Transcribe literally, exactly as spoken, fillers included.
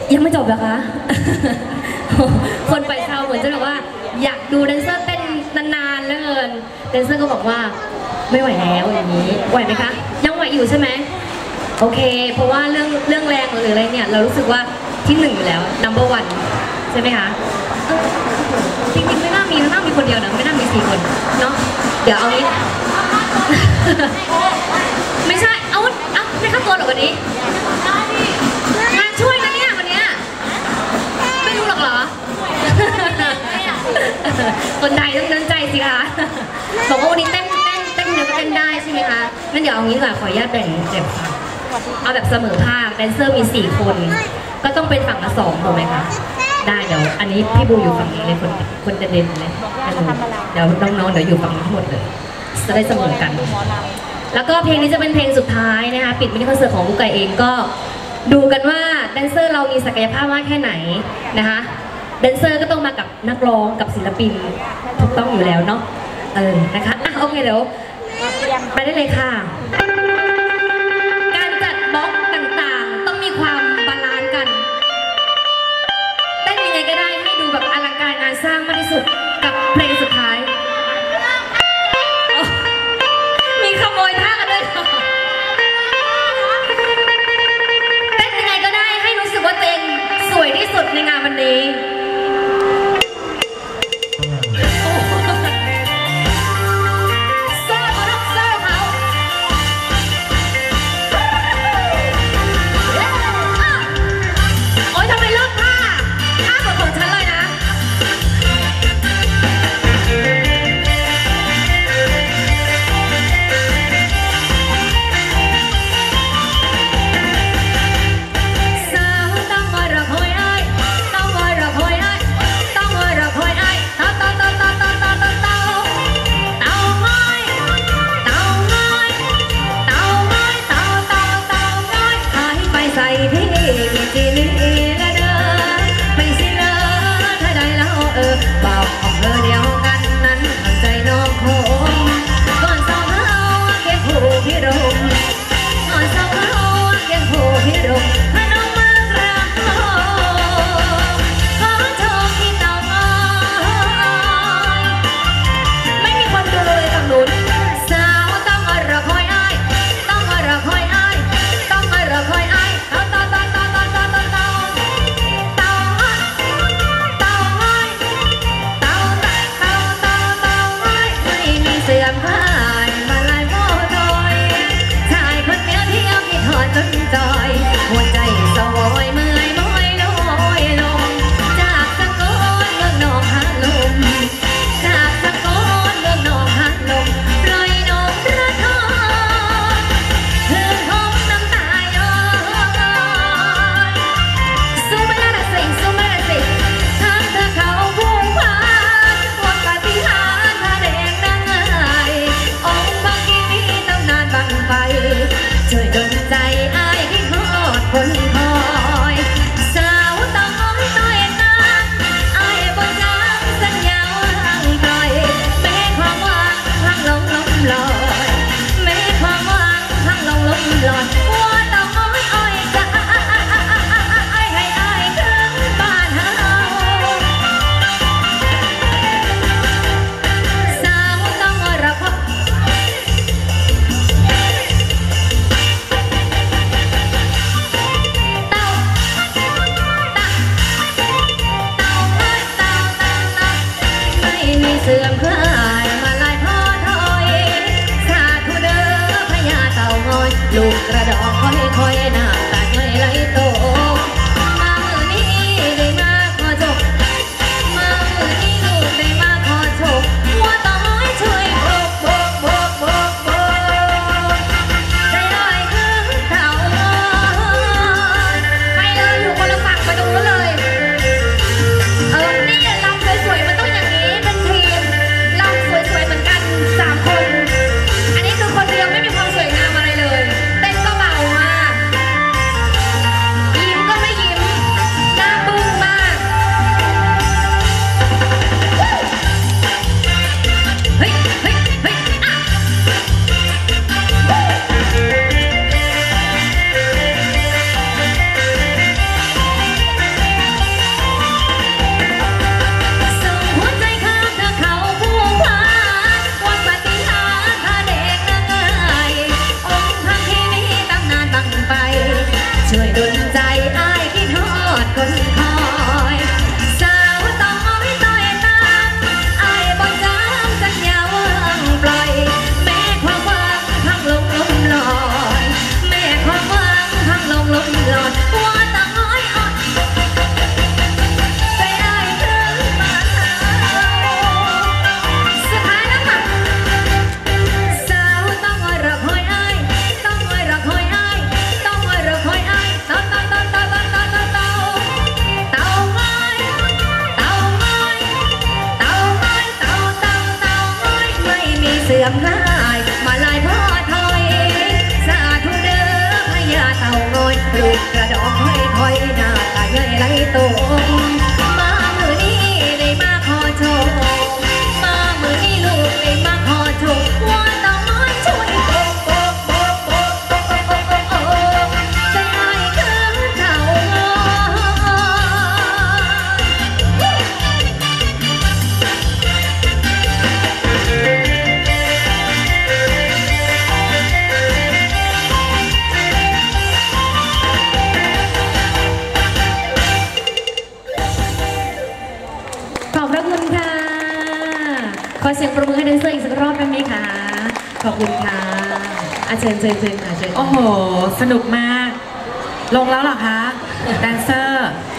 ยังไม่จบเหรอคะ คนไปเช่าเหมือนจะแบบว่าอยากดูแดนเซอร์เต้นนานๆเหลือเกินแดนเซอร์ก็บอกว่าไม่ไหวแล้วอย่างนี้ไหวไหมคะยังไหวอยู่ใช่ไหมโอเคเพราะว่าเรื่องเรื่องแรงหรืออะไรเนี่ยเรารู้สึกว่าที่หนึ่งอยู่แล้ว number one ใช่ไหมคะจริงๆไม่น่ามีไม่น่ามีคนเดียวนะไม่น่ามีสี่คนเนาะเดี๋ยวเอางี้ ไม่ใช่เอาเอาไม่เข้าตัวหรอกวันนี้งานช่วยนะเนี่ยวันนี้ไม่รู้หรอกเหรอ คนใดต้องเดินใจสิคะบอกว่าวันนี้เต้นเต้นเต้นเนื้อเต้นได้ใช่ไหมคะงั้นเดี๋ยวเอางี้ดีกว่าขออนุญาตแบ่งเก็บเอาแบบเสมอภาคแดนเซอร์มีสี่คนก็ต้องเป็นฝั่งละสองถูกไหมคะได้เดี๋ยวอันนี้พี่บูอยู่ฝั่งนี้เลยคนคนจะเด่นเลยเดี๋ยวน้องๆเดี๋ยวอยู่ฝั่งนี้ทั้งหมดเลยจะได้เสมอกันแล้วก็เพลงนี้จะเป็นเพลงสุดท้ายนะคะปิดมินิคอนเสิร์ตของลูกไก่เองก็ดูกันว่าแดนเซอร์เรามีศักยภาพมากแค่ไหนนะคะแดนเซอร์ก็ต้องมากับนักร้องกับศิลปินถูกต้องอยู่แล้วเนาะเออนะคะอ่ะโอเคเดี๋ยวไปได้เลยค่ะการจัดบล็อกต่างๆต้องมีความบาลานซ์กันเต้นยังไงก็ได้ให้ดูแบบอลังการงานสร้างมากที่สุดกับเพลงสุดท้ายมีขโมยท่ากันด้วยเต้นยังไงก็ได้ให้รู้สึกว่าตัวเองสวยที่สุดในงานวันนี้ตสื่อมคลายมาลายพ่อถอยสาธุเด้อพญาเต่างอยลูกกระดอกค่อยค่อยหน้าตาเงยไหลโตมามือนี้ได้มาขอโชคมามือนี้ลูกได้มาขอโชคว่าเต่างอยช่วยโป๊กโป๊กโป๊กโป๊กโป๊กโป๊กโป๊กโป๊กใจอ้ายคือเต่างอยขอบพระคุณค่ะขอเสียงปรบมือให้แดนเซอร์อีกสักรอบได้ไหมคะขอบคุณค่ะอาเชิญเชิญเชิญค่ะเชิญโอ้โหสนุกมากลงแล้วเหรอคะแดนเซอร์